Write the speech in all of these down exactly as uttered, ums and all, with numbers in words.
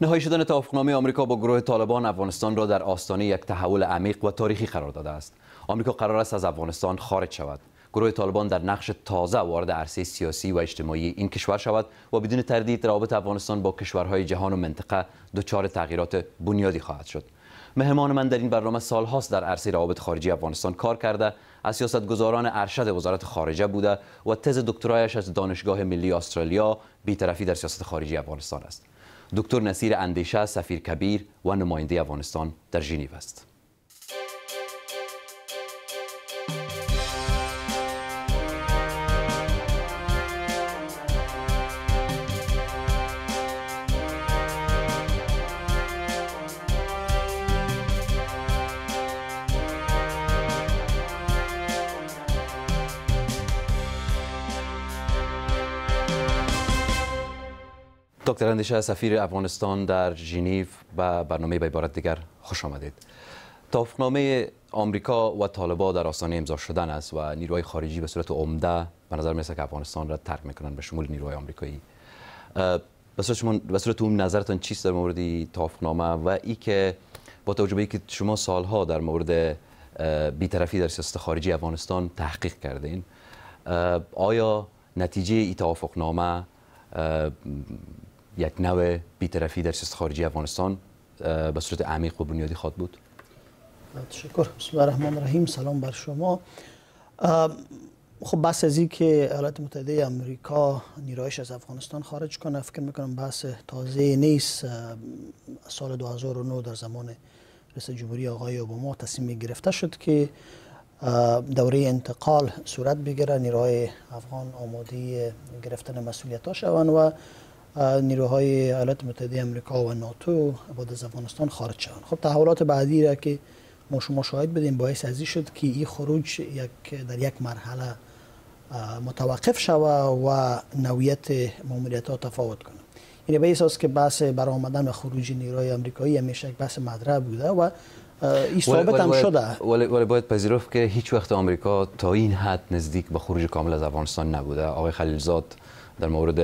نهایی شدن توافقنامه آمریکا با گروه طالبان افغانستان را در آستانه یک تحول عمیق و تاریخی قرار داده است. آمریکا قرار است از افغانستان خارج شود. گروه طالبان در نقش تازه وارد عرصه سیاسی و اجتماعی این کشور شود و بدون تردید روابط افغانستان با کشورهای جهان و منطقه دچار تغییرات بنیادی خواهد شد. مهمان من در این برنامه سالهاست در عرصه روابط خارجی افغانستان کار کرده، از سیاستگزاران ارشد وزارت خارجه بوده و تز دکترایش از دانشگاه ملی استرالیا بی‌طرفی در سیاست خارجی افغانستان است. دکتر نصیر اندیشه سفیر کبیر و نماینده افغانستان در ژنو است. دکتر اندیشه سفیر افغانستان در ژنو و برنامه به عبارت دیگر خوش آمدید. توافقنامه آمریکا و طالبان در آستانه امضا شدن است و نیروهای خارجی به صورت عمده به نظر میرسه که افغانستان را ترک میکنن به شمول نیروهای آمریکایی. به صورت شما به صورت اون نظرتان چیست در مورد توافقنامه و ای که با توجه به اینکه شما سالها در مورد بی‌طرفی در سیاست خارجی افغانستان تحقیق کردین، آیا نتیجه این توافقنامه یک نوع بی‌طرفی در سیاست خارجی افغانستان به صورت عمیق و بنیادی خواهد بود؟ تشکر. بسم الله الرحمن الرحیم. سلام بر شما. خب بحث از این که ایالات متحده آمریکا نیروهایش از افغانستان خارج کنه، فکر میکنم بحث تازه نیست. سال دو هزار و نه در زمان رئیس جمهوری آقای اوباما تصمیم گرفته شد که دوره انتقال صورت بگیره، نیروهای افغان آماده گرفتن مسئولیت ها شوند و نیروهای ایالات متحده آمریکا و ناتو بعد از افغانستان خارج شوند. خب تحولات بعدی را که ما شما شاهد بدیم باعث ازی شد که این خروج یک در یک مرحله متوقف شود و نوعیت ماموریت ها تفاوت کنه. یعنی به اساس که بحث برآمدن و خروج نیروهای آمریکایی همیشه یک بحث مطرح بوده و این ثابت هم شده. ولی ولی باید پذیرفت که هیچ وقت آمریکا تا این حد نزدیک به خروج کامل از افغانستان نبوده. آقای خلیلزاد در مورد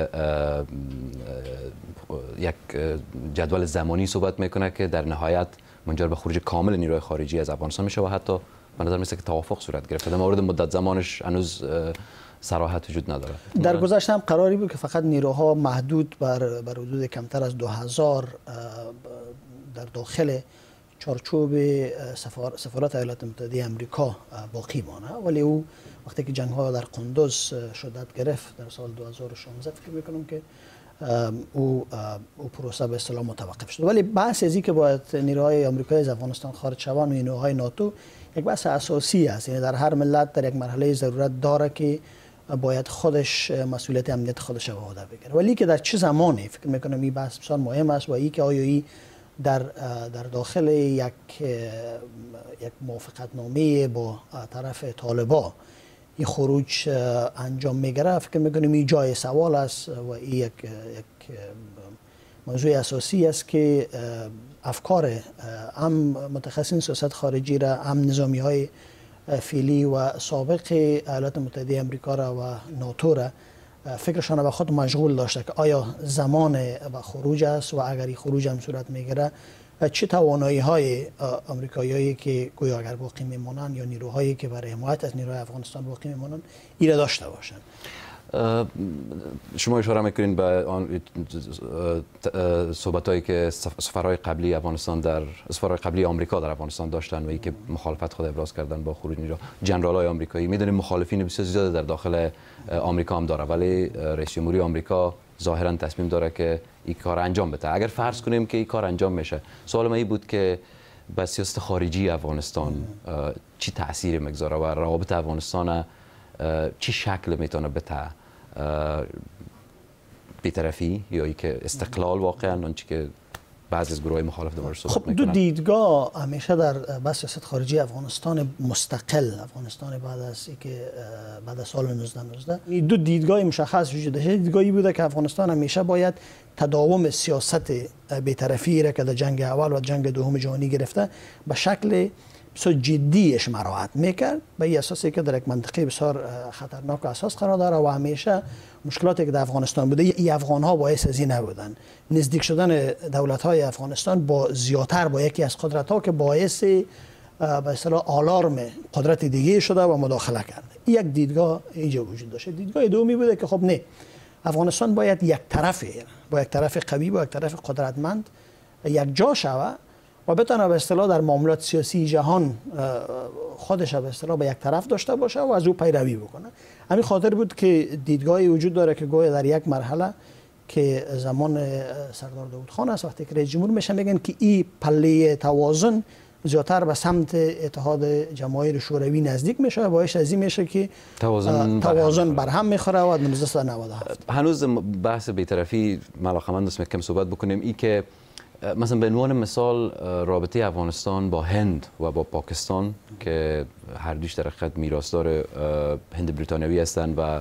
یک جدول زمانی صحبت میکنه که در نهایت منجر به خروج کامل نیروهای خارجی از افغانستان میشه و حتی به نظر میسه که توافق صورت گرفته. در مورد مدت زمانش هنوز صراحت وجود نداره. در گذشته هم قراری بود که فقط نیروها محدود بر بر حدود کمتر از دو هزار در داخل چارچوب سفارت ایالات متحده آمریکا باقی مانه، ولی او وقتی که جنگ ها در قندوز شدت گرفت در سال دو هزار و شانزده فکر میکنم که او او پروسه به اصطلاح متوقف شد. ولی بحث ازی که باید نیروهای آمریکایی از افغانستان خارج شوند و نیروهای ناتو یک بحث اساسی است. یعنی در هر ملت در یک مرحله ضرورت داره که باید خودش مسئولیت امنیت خودش رو به عهده بگیره، ولی که در چه زمانی فکر میکنم این بحث بسیار مهم است و این که آیا این در در داخل یک یک موافقتنامه با طرف طالبان این خروج انجام میگیره، فکر میکنم این جای سوال است و این یک یک موضوع اساسی است که افکار هم متخصصین سیاست خارجی را، هم نظامی های فعلی و سابق ایالات متحده آمریکا را و ناتو را فکرشان به خود مشغول داشته که آیا زمان به خروج است و اگر این خروج هم صورت میگیره چه توانایی های آمریکایی‌هایی که گویا اگر باقی میمانند یا نیروهایی که برای حمایت از نیروهای افغانستان باقی میمانند این را داشته باشند. شما اشاره میکنین به آن صحبتایی که سفرهای قبلی افغانستان در سفرهای قبلی آمریکا در افغانستان داشتن و ای که مخالفت خود ابراز کردن با خروج نیرو. ژنرال‌های آمریکایی میدونیم مخالفین بسیار زیاد در داخل آمریکا هم داره، ولی رئیس جمهوری آمریکا ظاهرا تصمیم داره که این کار انجام بده. اگر فرض کنیم که این کار انجام میشه، سوال من این بود که به سیاست خارجی افغانستان چی تأثیر میگذاره و روابط افغانستان چی شکل میتونه بده؟ بی‌طرفی یا ای که استقلال واقعا آنچه که بعضی از گروهای مخالف در موردش صحبت خب میکنن؟ دو دیدگاه همیشه در بحث سیاست خارجی افغانستان مستقل، افغانستان بعد از اینکه بعد از سال نوزده نوزده این دو دیدگاه مشخص وجود داشته. دیدگاهی بوده که افغانستان همیشه باید تداوم سیاست بی‌طرفی را که در جنگ اول و جنگ دوم جهانی گرفته به شکل بسیار جدیش مراعات میکرد به این اساسی که در یک منطقه بسیار خطرناک و اساس قرار داره و همیشه مشکلاتی که در افغانستان بوده ای افغان ها باعث از این نبودن. نزدیک شدن دولت های افغانستان با زیادتر با یکی از قدرت ها که باعث به اصطلاح آلارم قدرت دیگه شده و مداخله کرده. یک دیدگاه اینجا وجود داشته. دیدگاه دومی بوده که خب نه، افغانستان باید یک طرفه با یک طرف قوی با یک طرف قدرتمند یک جا شود و بتونه به اصطلاح در معاملات سیاسی جهان خودش به اصطلاح به یک طرف داشته باشه و از او پیروی بکنه. همین خاطر بود که دیدگاهی وجود داره که گویا در یک مرحله که زمان سردار داود خان است وقتی که رئیس جمهور میشه میگن که این پله توازن زیادتر به سمت اتحاد جماهیر شوروی نزدیک میشه و باعث از این میشه که توازن توازن برهم میخوره و هزار و نهصد و نود و هفت هنوز بحث بی‌طرفی ملاقمند است کم صحبت بکنیم. ای که مثلا به عنوان مثال رابطه افغانستان با هند و با پاکستان که هر دوش در حقیقت میراثدار هند بریتانیایی هستند و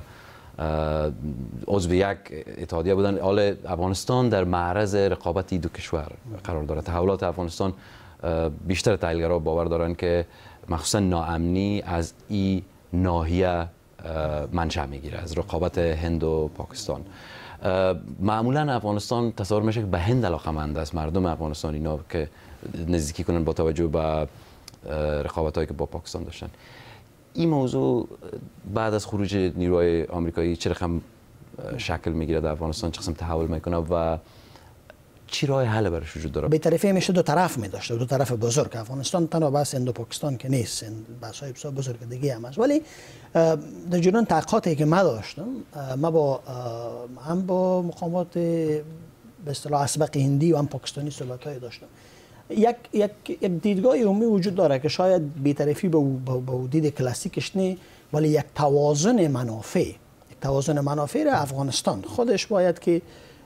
عضو یک اتحادیه بودن، حال افغانستان در معرض رقابت دو کشور قرار دارد. تحولات افغانستان بیشتر تحلیلگرا باور دارند که مخصوصا ناامنی از این ناحیه منشأ میگیره، از رقابت هند و پاکستان. معمولا افغانستان تصور میشه که به هند علاقه‌مند است، مردم افغانستان اینا که نزدیکی کنن با توجه به رقابت‌هایی که با پاکستان داشتن. این موضوع بعد از خروج نیروهای آمریکایی چه رقم شکل میگیره در افغانستان، چه قسم تحول میکنه و چی راه حل برش وجود داره؟ به طرفی میشه دو طرف می داشته، دو طرف بزرگ. افغانستان تنها بحث هند و پاکستان که نیست، بحث های بسیار بزرگ دیگه هم هست. ولی در جریان تحقیقاتی که ما داشتم، ما با هم با مقامات به اصطلاح اسبق هندی و هم پاکستانی صحبت‌های داشتم. یک یک یک دیدگاه عمومی وجود داره که شاید بی‌طرفی به به دید کلاسیکش نه، ولی یک توازن منافع، یک توازن منافع را افغانستان خودش باید که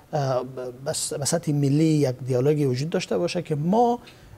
بس به سطح ملی یک دیالوگی وجود داشته باشه که ما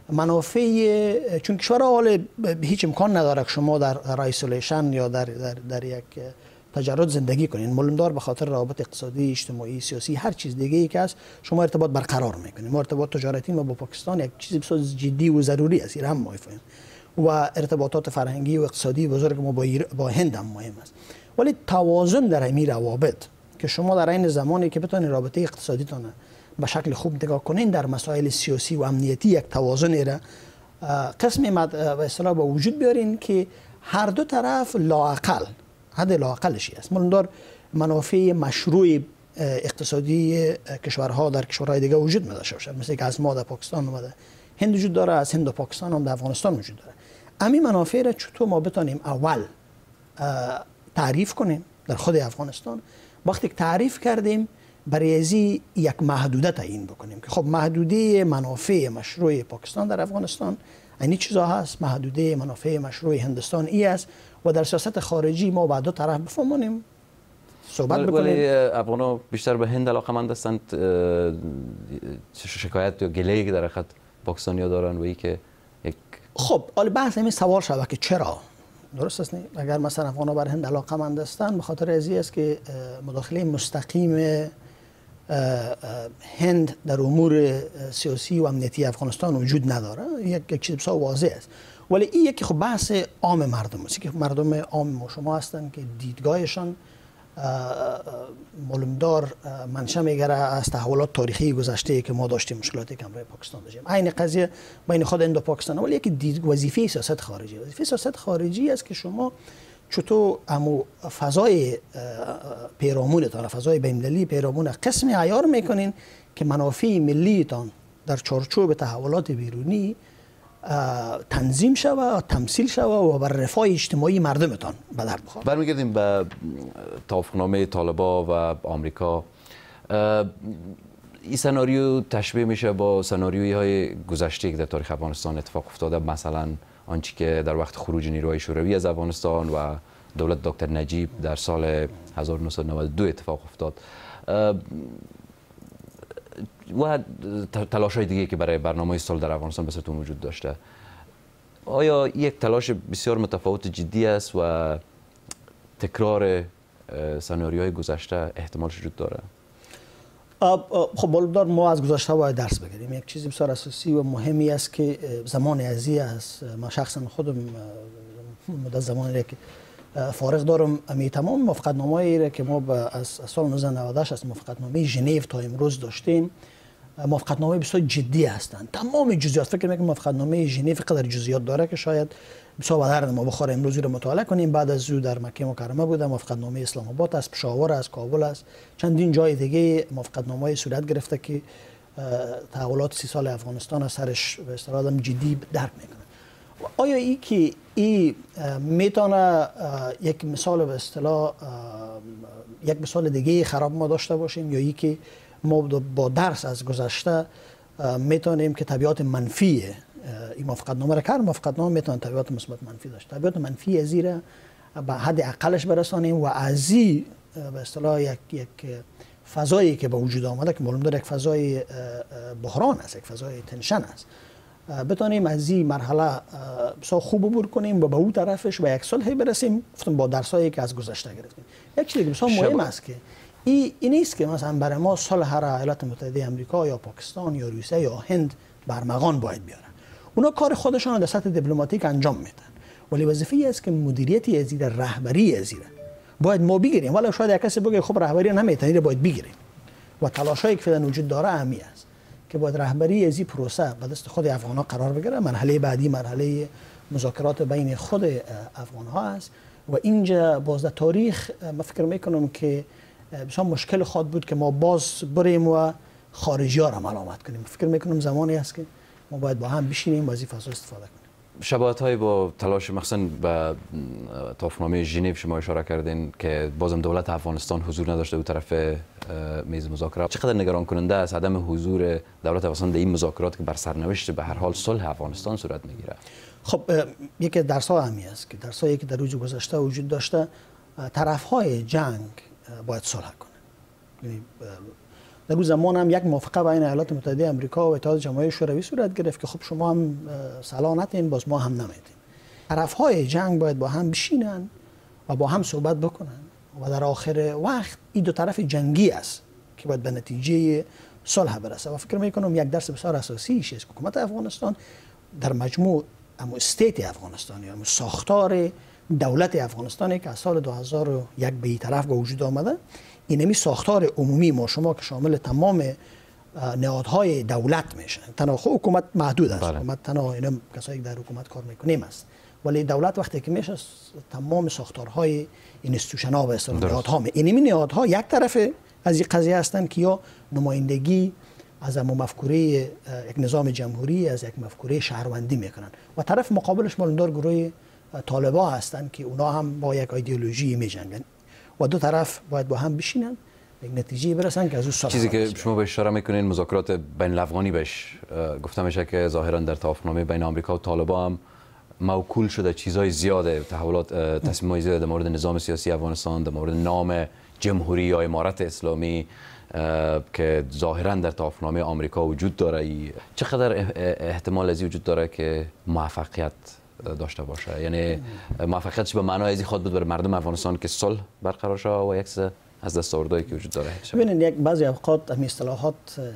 منافع، چون کشورها حال هیچ امکان نداره که شما در آیسولیشن یا در در در یک تجرد زندگی کنین. معلومدار به خاطر روابط اقتصادی، اجتماعی، سیاسی، هر چیز دیگه ای که هست شما ارتباط برقرار میکنین. ما ارتباط تجارتی ما با پاکستان یک چیز بسیار جدی و ضروری است، این هم مفهوم، و ارتباطات فرهنگی و اقتصادی بزرگ ما با با هند هم مهم است. ولی توازن در این روابط که شما در این زمانی که بتونید رابطه اقتصادیتون به شکل خوب نگاه کنین، در مسائل سیاسی و امنیتی یک توازن را قسمی به اصطلاح به وجود بیارین که هر دو طرف لااقل حد لااقلشی است. معلومدار منافع مشروع اقتصادی کشورها در کشورهای دیگه وجود نداشته باشه، مثل که از ما در پاکستان و هند وجود داره، از هند و پاکستان هم در افغانستان وجود داره. همین منافع را چطور ما بتونیم اول تعریف کنیم در خود افغانستان، وقتی که تعریف کردیم برای ازی یک محدوده تعیین بکنیم که خب محدوده منافع مشروع پاکستان در افغانستان اینی چیزا هست، محدوده منافع مشروع هندستان ای است و در سیاست خارجی ما با دو طرف بفهمونیم صحبت بکنیم. ولی افغانا بیشتر به هند علاقه‌مند هستند، شکایت یا گله‌ای که در حقیقت پاکستانی‌ها دارن و ای که یک خب حالا بحث همین سوال شده که چرا درست است نه؟ اگر مثلا افغانا بر هند علاقه‌مند هستند به خاطر ازی است که مداخله مستقیم هند در امور سیاسی و امنیتی افغانستان وجود نداره، یک چیز بسیار واضح است. ولی این یکی خب بحث عام مردم است که مردم عام ما شما هستند که دیدگاهشان معلومدار منشأ میگیره از تحولات تاریخی گذشته که ما داشتیم، مشکلاتی که برای پاکستان داشتیم. این قضیه بین خود هند و پاکستان، ولی یکی دید وظیفه سیاست خارجی وظیفه سیاست خارجی است که شما چطور امو فضای پیرامونتان، فضای بین‌المللی پیرامون قسمی عیار میکنین که منافع ملیتان در چارچوب تحولات بیرونی تنظیم شوه، تمثیل شوه و بر رفاه اجتماعی مردمتان به درد بخوره. برمیگردیم به توافقنامه طالبان و آمریکا. این سناریو تشبیه میشه با سناریویی های گذشته که در تاریخ افغانستان اتفاق افتاده، مثلا آنچه که در وقت خروج نیروهای شوروی از افغانستان و دولت دکتر نجیب در سال هزار و نهصد و نود و دو اتفاق افتاد و تلاش‌های دیگه که برای برنامه صلح در افغانستان به صورت وجود داشته. آیا یک تلاش بسیار متفاوت جدی است و تکرار سناریوهای گذشته احتمالش وجود داره؟ خب بالدار ما از گذشته باید درس بگیریم. یک چیزی بسیار اساسی و مهمی است که زمان ازی است. ما شخصا خودم مدت زمانی که فارغ دارم، امی تمام موافقتنامه‌ای را که ما از سال نوزده نود و هشت از موافقتنامه ژنو تا امروز داشتیم، موافقتنامه بسیار جدی هستند. تمام جزئیات، فکر میکنم موافقتنامه ژنو قدر جزئیات داره که شاید بسیار به درد ما بخوره امروز رو مطالعه کنیم. بعد از او در مکه مکرمه بوده، موافقتنامه اسلام آباد است، پشاور است، کابل است، چندین جای دیگه موافقتنامه صورت گرفته که تحولات سی سال افغانستان از سرش به اصطلاح جدی درک میکنه. آیا ای که ای میتونه یک مثال به اصطلاح یک مثال دیگه خراب ما داشته باشیم، یا ای که ما با درس از گذشته میتونیم که طبیعت منفی این موافقتنامه را کرد، موافقتنامه میتونه طبیعت مثبت منفی داشته، طبیعت منفی از را به حد اقلش برسانیم و از این به اصطلاح یک یک فضایی که به وجود آمده که معلوم داره یک فضای بحران است، یک فضای تنشن است، بتونیم از این مرحله بسیار خوب عبور کنیم و به اون طرفش و یک صلح برسیم. گفتم با درسایی که از گذشته گرفتیم. یک چیزی که بسیار مهم است که این این نیست که مثلا برای ما صلح را ایالات متحده آمریکا یا پاکستان یا روسیه یا هند برمغان باید بیارن. اونا کار خودشان در سطح دیپلماتیک انجام میدن، ولی وظیفه است که مدیریت از این رهبری از این باید ما بگیریم. ولی شاید یک کسی بگه خب رهبری نمیتونید، باید بگیریم و تلاشایی که فعلا وجود داره اهمی است که باید رهبری از این پروسه به دست خود افغان‌ها قرار بگیره. مرحله بعدی مرحله مذاکرات بین خود افغان‌ها است و اینجا باز در تاریخ من فکر میکنم که بسیار مشکل خواهد بود که ما باز بریم و خارجی‌ها را ملامت کنیم. فکر میکنم زمانی است که ما باید با هم بشینیم و از این فضا استفاده کنیم. شباهت‌های با تلاش مخصوصاً به توافقنامه ژنو شما اشاره کردین که بازم دولت افغانستان حضور نداشته بود طرف میز مذاکرات. چقدر نگران کننده است عدم حضور دولت افغانستان در این مذاکرات که بر سرنوشت به هر حال صلح افغانستان صورت میگیره؟ خب یکی درس‌ها اهمی است که درسایی که در روز گذشته وجود داشته، طرف‌های جنگ باید صلح کنند. در روز زمان هم یک موافقه بین ایالات متحده آمریکا و اتحاد جماهیر شوروی صورت گرفت که خب شما هم صلاح نتین، باز ما هم نمیتیم. طرف‌های جنگ باید با هم بشینن و با هم صحبت بکنن و در آخر وقت این دو طرف جنگی است که باید به نتیجه صلح برسه. و فکر میکنم یک درس بسیار اساسی است که حکومت افغانستان در مجموع اما استیت افغانستان یا ساختار دولت افغانستانی که از سال دو هزار و یک به این طرف به وجود آمده، اینمی ساختار عمومی ما شما که شامل تمام نهادهای دولت میشن. تنها حکومت محدود است، بله. حکومت تنها اینا کسایی که در حکومت کار میکنیم است، ولی دولت وقتی که میشه تمام ساختارهای اینستیتوشن‌ها و اصطلاح نهادها، اینمی نهادها یک طرف از این قضیه هستند که یا نمایندگی از اما مفکوره یک نظام جمهوری، از یک مفکوره شهروندی میکنن و طرف مقابلش مالندار گروه طالبا هستند که اونا هم با یک ایدئولوژی میجنگن و دو طرف باید با هم بشینن یک نتیجه برسن که از اون چیزی که شما به اشاره میکنین مذاکرات بین الافغانی بهش گفته میشه که ظاهرا در توافقنامه بین آمریکا و طالبان هم موکول شده چیزهای زیاده، تحولات تصمیم‌های زیاده در مورد نظام سیاسی افغانستان، در مورد نام جمهوری یا امارت اسلامی که ظاهرا در توافقنامه آمریکا وجود داره. چقدر احتمال ازی وجود داره که موفقیت داشته باشه؟ یعنی موفقیتش به معنای ازی خود بود برای مردم افغانستان که صلح برقرار شه و یک از دستاوردهایی که وجود داره؟ ببینید یک بعضی اوقات این اصطلاحات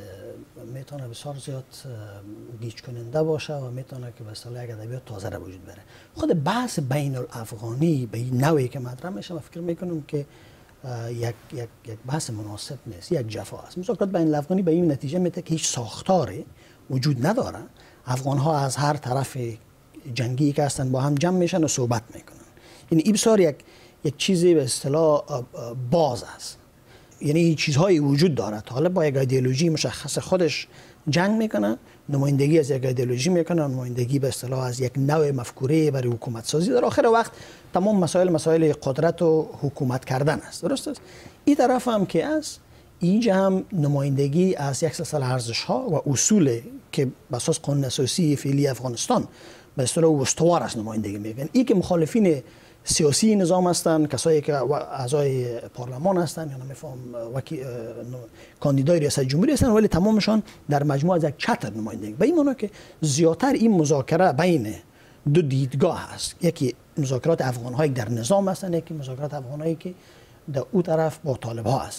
میتونه بسیار زیاد گیج کننده باشه و میتونه که به اصطلاح یک ادبیات تازه را وجود بره. خود بحث بین الافغانی به این نوعی که مطرح میشه من فکر میکنم که یک یک یک بحث مناسب نیست، یک جفا است. مذاکرات بین الافغانی به این نتیجه میده که هیچ ساختاری وجود نداره. افغان ها از هر طرف جنگی که هستن با هم جمع میشن و صحبت میکنن. یعنی این بسیار یک یک چیزی به اصطلاح باز است. یعنی چیزهایی وجود داره. طالب با یک ایدئولوژی مشخص خودش جنگ میکنه، نمایندگی از یک ایدئولوژی میکنه، نمایندگی به اصطلاح از یک نوع مفکوره برای حکومت سازی. در آخر وقت تمام مسائل مسائل قدرت و حکومت کردن است. درست است؟ این طرف هم که است، اینجا هم نمایندگی از یک سلسله ارزش ها و اصول که بر اساس قانون اساسی فعلی افغانستان به اصطلاح استوار است نمایندگی میکنن. این که مخالفین سیاسی نظام هستند، کسایی که اعضای پارلمان هستند یا نمیفهم وکی کاندیدای ریاست جمهوری هستند، ولی تمامشان در مجموع از یک چتر نمایندگی. به این معنی که زیاتر این مذاکره بین دو دیدگاه است، یکی مذاکرات افغان‌هایی در نظام هستند، یکی مذاکرات افغان‌هایی که در او طرف با طالب‌ها هستند.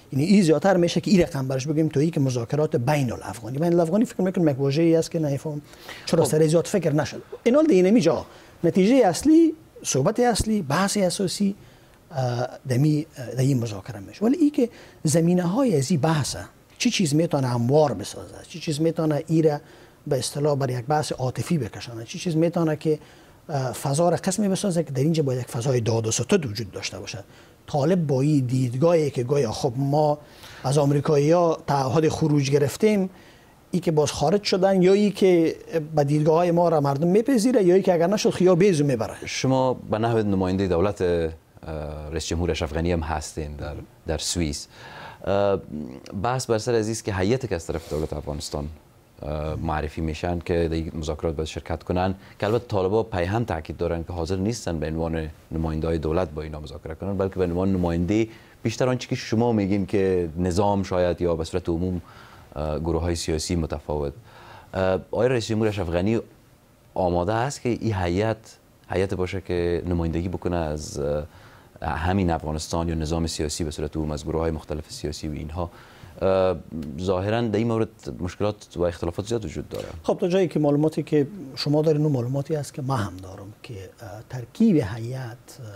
یعنی این زیادتر میشه که این رقم برش بگیم تویی که مذاکرات بین الافغانی بین الافغانی فکر میکنم یک واژه‌ای است که نمیفهم چرا سر زیاد فکر نشد. اینال دینمی جا نتیجه اصلی صحبت اصلی بحث اساسی دمی دمی مذاکره میشه. ولی این که زمینه های از این بحث چی چیز میتونه هموار بسازه، چی چیز میتونه ایره به اصطلاح بر یک بحث عاطفی بکشانه، چی چیز میتونه که فضا را قسمی بسازه که در اینجا باید یک فضای داد و ستد وجود داشته باشه. طالب با این دیدگاهی که گویا خب ما از آمریکایی‌ها تعهد خروج گرفتیم، ای که باز خارج شدن، یا ای که با دیدگاه‌های ما را مردم میپذیره، یا ای که اگر نشد خیا بیزو میبره. شما به نحو نماینده دولت رئیس جمهور اشرف غنی هم هستین در در سوئیس. بحث بر سر عزیز که هیئتی که از طرف دولت افغانستان معرفی میشن که در مذاکرات باید شرکت کنن، که البته طالبا پیهم تاکید دارن که حاضر نیستن به عنوان نماینده‌های دولت با اینا مذاکره کنن، بلکه به عنوان نماینده بیشتر آنچه که شما میگین که نظام شاید یا به صورت عموم گروه‌های سیاسی متفاوت. آقای رئیس جمهور اشرف غنی آماده است که این هیئت هیئت باشه که نمایندگی بکنه از همین افغانستان یا نظام سیاسی به صورت عموم از گروه‌های مختلف سیاسی و اینها؟ ظاهراً در این مورد مشکلات و اختلافات زیاد وجود داره. خب تا جایی که معلوماتی که شما دارین اون معلوماتی است که ما هم دارم که ترکیب هیئت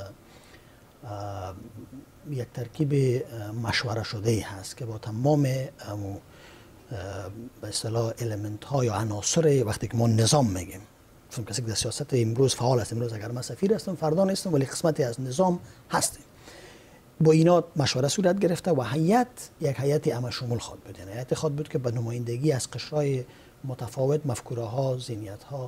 یک ترکیب مشوره شده ای هست که با تمام به اصطلاح المنت ها یا عناصر، وقتی که ما نظام میگیم، چون کسی که در سیاست امروز فعال است، امروز اگر من سفیر هستم فردا نیستم ولی قسمتی از نظام هستیم، با اینا مشوره صورت گرفته و هیئت یک هیئت همه شمول خواد بود. یعنی هیئت خواد بود که به نمایندگی از قشرهای متفاوت، مفکوره ها، ذهنیت ها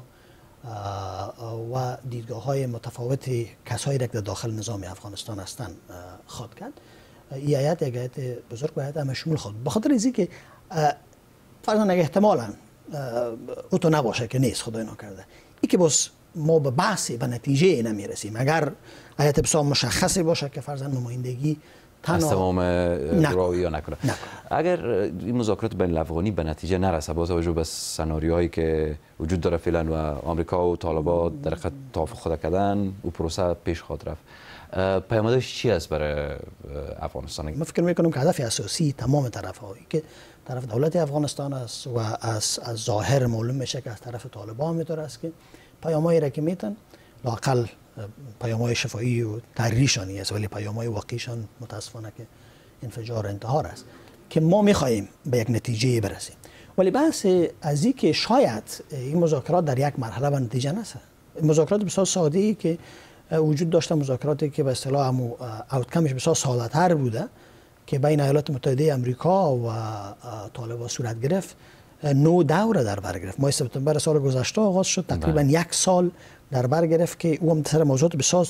و دیدگاه های متفاوت کسایی را که در داخل نظام افغانستان هستند خواد کرد. این هیئت یک هیئت بزرگ و هیئت همه شمول خواد. به خاطر اینکه که فرضاً اگه احتمالاً او تو نباشه که نیست، خدای نکرده، این که بس ما به بحثی به نتیجه نمیرسیم اگر هیئت بسیار مشخصی باشه که فرضاً نمایندگی از تمام گروه‌ها یا نکنه. اگر این مذاکرات بین الافغانی به نتیجه نرسه، با توجه به سناریوهایی که وجود داره فعلا و آمریکا و طالبان در حقیقت توافق خود کردن و پروسه پیش خواهد رفت، پیامدش چی است برای افغانستان؟ من فکر میکنم که هدف اساسی تمام طرف‌هایی که طرف دولت افغانستان است و از از ظاهر معلوم میشه که از طرف طالبان میتونه است که پیامایی را که میتن لااقل پیام‌های شفاهی و تحریریشانی است، ولی پیام‌های واقعیشان متاسفانه که انفجار انتحار است که ما می‌خواهیم به یک نتیجه برسیم. ولی بحث از این که شاید این مذاکرات در یک مرحله به نتیجه نرسه. مذاکرات بسیار ساده‌ای که وجود داشته، مذاکراتی که به اصطلاح هم آوتکمش بسیار ساده‌تر بوده که بین ایالات متحده آمریکا و طالبان صورت گرفت، نو دوره در بر گرفت. ماه سپتامبر سال گذشته آغاز شد، تقریبا یک سال در بر گرفت که او هم سر موضوعات بسیار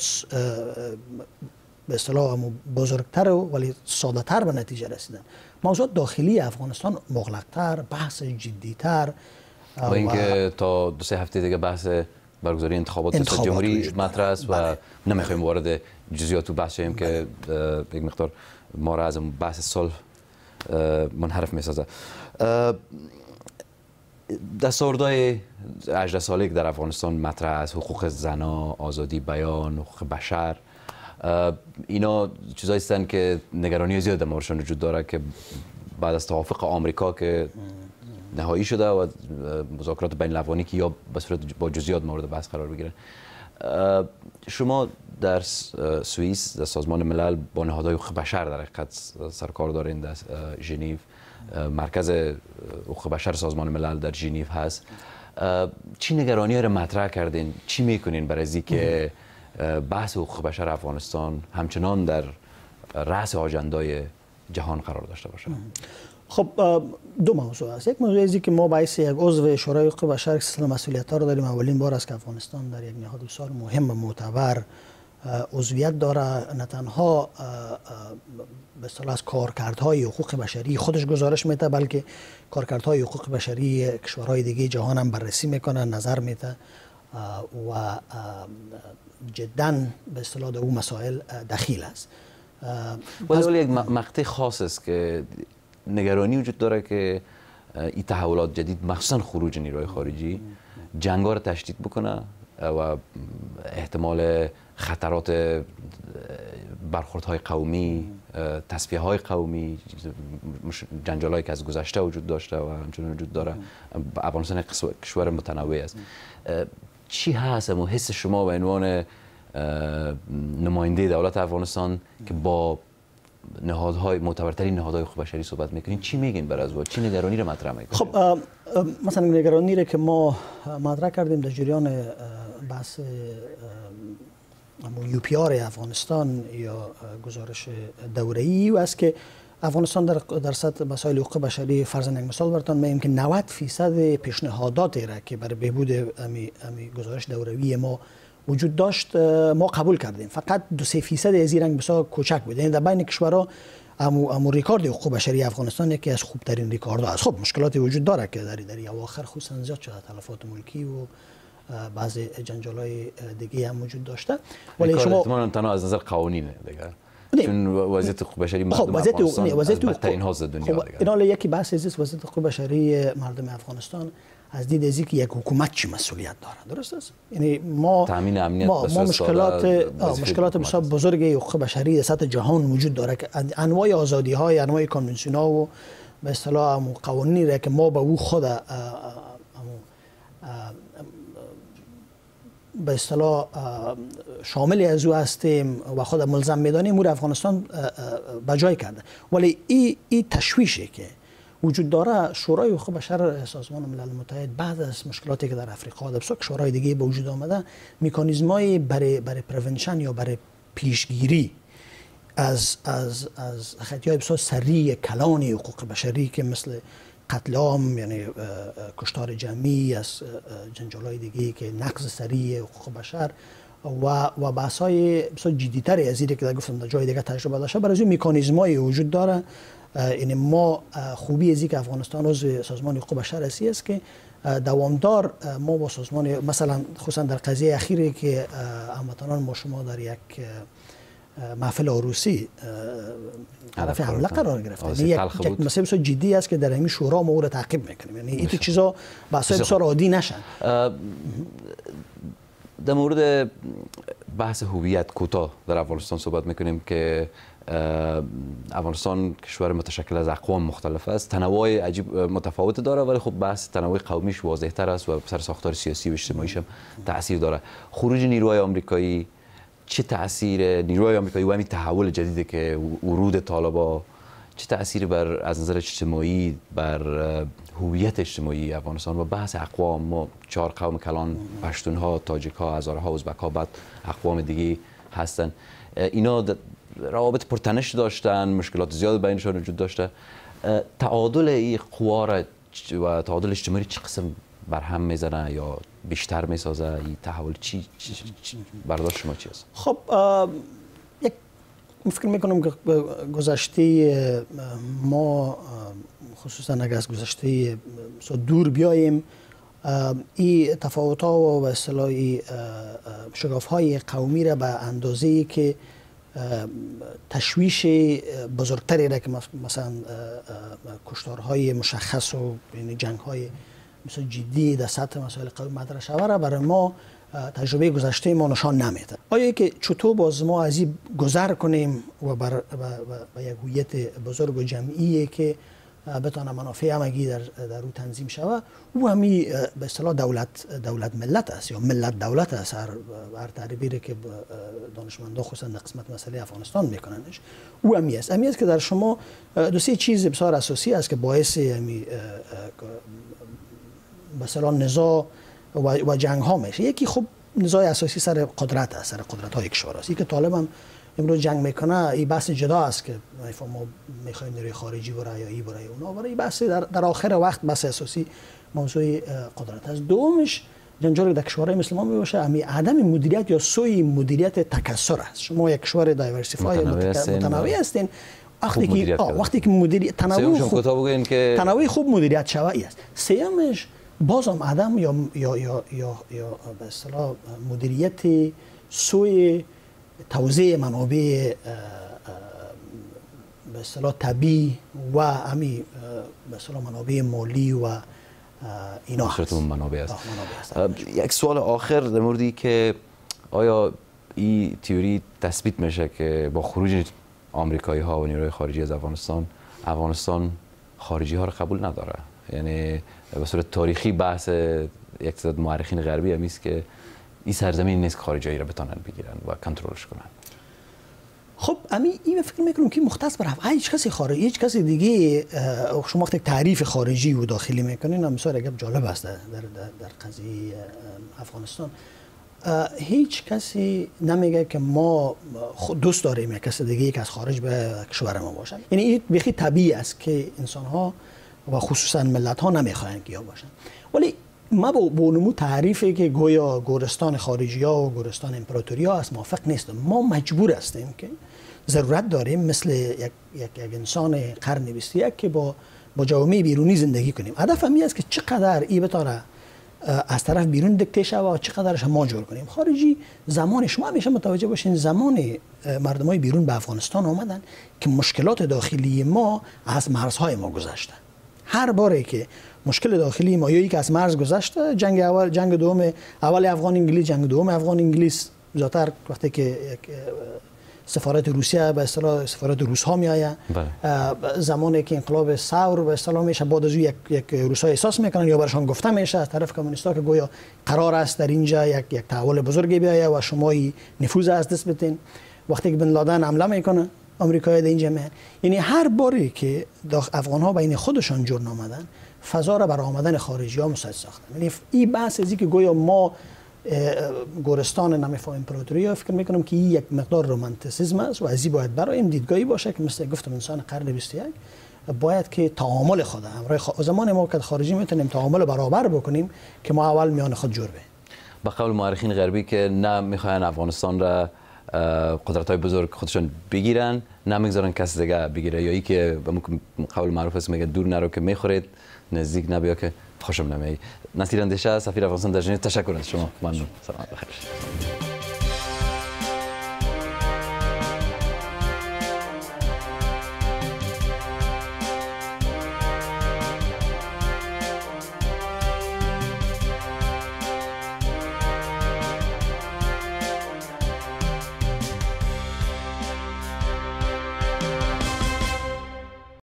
به اصطلاح بزرگتر ولی ساده‌تر به نتیجه رسیدن. موضوعات داخلی افغانستان مغلق‌تر، بحث جدی‌تر و اینکه تا دو سه هفته دیگه بحث برگزاری انتخابات ریاست جمهوری مطرح است و نمیخوایم وارد جزئیات و بحث شیم که یک مقدار ما را از بحث صلح منحرف می‌سازه. دستاوردهای هجده ساله که در افغانستان مطرح است، حقوق زنان، آزادی بیان، حقوق بشر، اینا چیزایی هستند که نگرانی زیاد در موردشان وجود داره که بعد از توافق آمریکا که نهایی شده و مذاکرات بین الافغانی که یا به صورت با جزئیات مورد بحث قرار بگیرن، شما در سوئیس در سازمان ملل با نهادهای حقوق بشر در حقیقت سرکار دارین، در ژنو مرکز حقوق بشر سازمان ملل در ژنو هست. چی نگرانی رو مطرح کردین؟ چی میکنین برای از اینکه بحث حقوق بشر افغانستان همچنان در رأس آژندای جهان قرار داشته باشه؟ خب دو موضوع است. یک موضوع ازی که ما باعث یک عضو شورای حقوق بشر سلسله مسئولیت‌ها رو داریم. اولین بار است که افغانستان در یک نهاد بسیار مهم و معتبر عضویت داره. نه تنها به اصطلاح از کارکردهای حقوق بشری خودش گزارش میده، بلکه کارکردهای حقوق بشری کشورهای دیگه جهان هم بررسی میکنه، نظر میده و جدا به اصطلاح در اون مسائل دخیل است. ولی یک مقطع خاص است که نگرانی وجود داره که این تحولات جدید، مخصوصا خروج نیروهای خارجی، جنگ‌ها رو تشدید بکنه و احتمال خطرات برخوردهای قومی تصفیه های قومی، جنجال هایی که از گذشته وجود داشته و همچنین وجود داره. افغانستان کشور متنوع است. چی هست و حس شما به عنوان نماینده دولت افغانستان که با نهادهای معتبرترین نهادهای حقوق بشری صحبت میکنین، چی میگین بر از چی نگرانی رو مطرح میکنین؟ خب مثلا نگرانی رو که ما مطرح کردیم در جریان بحث یو پی آر افغانستان یا گزارش دوره‌ای و است که افغانستان در در سطح مسائل حقوق بشری، فرضاً یک مثال براتون میگم که نود فیصد پیشنهاداتی را که برای بهبود امی امی گزارش دوره‌ای ما وجود داشت ما قبول کردیم. فقط دو سه فیصد از این رنگ بسیار کوچک بود. یعنی در بین کشورها امو امو ریکارد حقوق بشری افغانستان یکی از خوبترین ریکاردها است. خب مشکلاتی وجود داره که در در اواخر خصوصا زیاد شده، تلفات ملکی و بعضی جنجال‌های دیگه هم وجود داشته. ولی شما احتمالاً تنها از نظر قانونیه دیگه، چون وضعیت حقوق بشری مردم افغانستان از بدترین ها در دنیا دیگه. اینا یکی بحث است، وضعیت حقوق بشری مردم افغانستان از دید از اینکه یک حکومت چی مسئولیت داره، درست است؟ یعنی ما تامین امنیت ما, ما مشکلات مشکلات بسیار بزرگی حقوق بشری در سطح جهان وجود داره که انواع آزادی های، انواع کانونسیون ها و به اصطلاح قوانینی را که ما به او خود به اصطلاح شامل از او هستیم و خود ملزم میدانیم، مور افغانستان بجای کرده. ولی این ای تشویشی که وجود داره، شورای حقوق بشر سازمان ملل متحد بعد از مشکلاتی که در افریقا در بسیار کشورهای دیگه به وجود آمده، مکانیزمای برای برای پرونشن یا برای پیشگیری از از از خطی‌های بسیار سریع کلان حقوق بشری که مثل قتل عام، یعنی کشتار جمعی، از جنجال‌های دیگه که نقض سریع حقوق بشر و و بحث‌های بسیار جدی‌تری از اینکه که گفتم در جای دیگه تجربه داشته، برای این مکانیزمای وجود داره. یعنی ما خوبی از اینکه افغانستان عضو سازمان حقوق بشر است که دوامدار ما با سازمان، مثلا خصوصا در قضیه اخیری که هموطنان ما شما در یک محفل عروسی طرف حمله قرار گرفته، یعنی یک مسئله بسیار جدی است که در همین شورا ما او را تعقیب میکنیم. یعنی این چیزا بحث‌های بسیار عادی نشن. در مورد بحث هویت کوتاه در افغانستان صحبت میکنیم که افغانستان کشور متشکل از اقوام مختلف است، تنوع عجیب متفاوت داره، ولی خب بحث تنوع قومیش واضح تر است و سر ساختار سیاسی و اجتماعیش هم تاثیر داره. خروج نیروهای آمریکایی چه تاثیر نیروهای آمریکایی و همین تحول جدیدی که ورود طالبان چه تأثیری بر از نظر اجتماعی بر هویت اجتماعی افغانستان و بحث اقوام، ما چهار قوم کلان، پشتون ها، تاجیک ها، هزاره ها، ازبک ها، بعد اقوام دیگه هستن، اینا روابط پرتنش داشتن، مشکلات زیاد بینشان وجود داشته. تعادل این قوا و تعادل اجتماعی چه قسم بر هم میزنه یا بیشتر میسازه؟ این تحول چی, چی, چی برداشت شما چی است؟ خب یک فکر میکنم که گذشته ما، خصوصا اگر از گذشته دور بیاییم، این تفاوت ها و به اصطلاح شگاف های قومی را به اندازه‌ای که تشویش بزرگتری را که مثلا کشتارهای مشخص و یعنی جنگ های مثلا جدی در سطح مسائل قومی مطرح شود را برای ما تجربه گذشته ما نشان نمیده. آیا که چطور باز ما از این گذر کنیم و بر و یک هویت بزرگ و جمعی که بتونه منافع همگی در در او تنظیم شود، او همی به اصطلاح دولت دولت ملت است یا ملت دولت است، هر هر تعریفی که دانشمندا خصوصا در قسمت مسئله افغانستان میکننش، او همی است. همی است که در شما دو سه چیز بسیار اساسی است که باعث همی مثلا نزاع و جنگ ها میشه. یکی خب نزاع اساسی سر قدرت است، سر قدرت های کشور است. که طالب هم امروز جنگ میکنه، این بحث جدا است که ما میخوایم نیروی خارجی برای یا ای برای اونا برای، این بحث در, در آخر وقت بحث اساسی موضوع قدرت است. دومش جنجال در کشورهای مثل ما میباشه امی عدم مدیریت یا سوی مدیریت تکثر است. شما یک کشور دایورسیفای متنوع هستین، وقتی که وقتی که مدیریت تنوع خوب که تنوع خوب مدیریت شوی است. سومش بازم عدم یا یا یا یا, یا به اصطلاح مدیریت سوی توزیع منابع به اصطلاح طبیعی و همی به اصطلاح منابع مالی و اینا هست. منابع است. یک سوال آخر در موردی که آیا این تئوری تثبیت میشه که با خروج آمریکایی ها و نیروی خارجی از افغانستان، افغانستان خارجی ها رو قبول نداره. یعنی به صورت تاریخی بحث یک تعداد مورخین غربی هم است که این سرزمین نیست که خارجی را بتونن بگیرن و کنترلش کنن. خب امی این فکر میکنم که مختص بر هیچ کسی خارجی، هیچ کسی دیگه شما وقتی تعریف خارجی و داخلی میکنین هم بسیار عجب جالب است در در در قضیه افغانستان. هیچ کسی نمیگه که ما دوست داریم یک کسی دیگه که از خارج به کشور ما باشه. یعنی این بخی طبیعی است که انسان ها و خصوصا ملت ها نمیخواین که یا باشن. ولی ما با بونمو تعریفی که گویا گورستان خارجی ها و گورستان امپراتوری ها است موافق نیستم. ما مجبور هستیم که ضرورت داریم مثل یک یک, یک انسان قرن بیست و یک که با با جامعه بیرونی زندگی کنیم. هدف هم است که چقدر ای بتاره از طرف بیرون دکته شود و چقدرش ما جور کنیم. خارجی زمان شما همیشه متوجه باشین زمان مردمای بیرون به افغانستان آمدن که مشکلات داخلی ما از مرزهای ما گذشته. هر باره که مشکل داخلی ما یا یک از مرز گذشته، جنگ اول جنگ دوم اول افغان انگلیس، جنگ دوم افغان انگلیس زیاتر وقتی که سفارت روسیه به اصطلاح سفارت روس ها می آید، زمانی که انقلاب ثور به اصطلاح میشه بعد از یک یک روسا احساس میکنن یا برشان گفته میشه از طرف کمونیستا که گویا قرار است در اینجا یک یک تحول بزرگی بیاید و شما نفوذ از دست بدین. وقتی که بن لادن حمله میکنه آمریکایی در اینجا میان، یعنی هر باری که افغان ها بین خودشان جور نامدن فضا را برای آمدن خارجی ها مساعد ساختن. یعنی این بحث ازی که گویا ما گورستان نمیفا امپراتوری ها فکر میکنم که این یک مقدار رومانتیسیسم است و ازی باید برایم دیدگاهی باشه که مثل گفتم انسان قرن بیست و یک باید که تعامل خود همراه خ... زمان ما که خارجی میتونیم تعامل برابر بکنیم که ما اول میان خود جور بیم. به قول مورخین غربی که نه میخواین افغانستان را قدرت های بزرگ خودشون بگیرن، نمیگذارن کسی دیگه بگیره، یا ای که به قول معروف است میگه دور نرو که میخورید، نزدیک نبیا که خوشم نمیاد. نصیر اندیشه سفیر افغانستان در ژنو، تشکر از شما. ممنون. سلامت بخیر.